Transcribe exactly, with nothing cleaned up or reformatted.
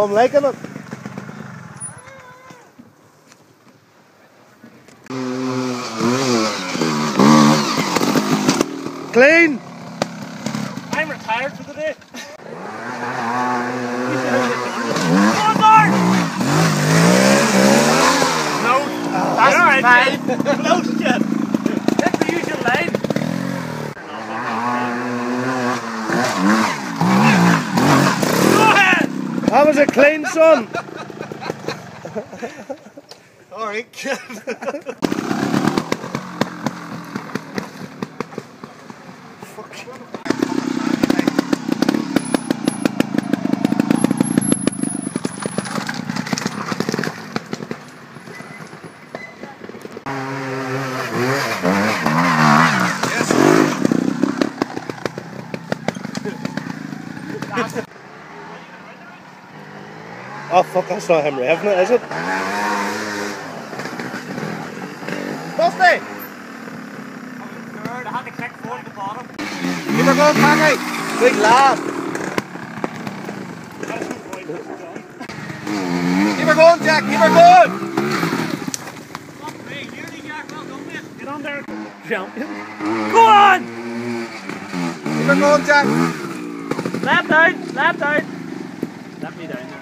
Oh, I'm liking it. Clean! I'm retired for the day. Go on, Mark! No, that's alright, fine. Close, kid. That's the usual line. Go ahead! That was a clean, son. Alright, kid. Oh fuck, that's not him revving it, is it? Dusty! Third, I had to click forward at the bottom. Keep her going, Packy! Big lad! Keep her going, Jack! Keep her going! Fuck me, nearly, Jack. Well done, mate. Get on there. Champion. Go on! Keep her going, Jack! Lap down, lap down. Lap me down there.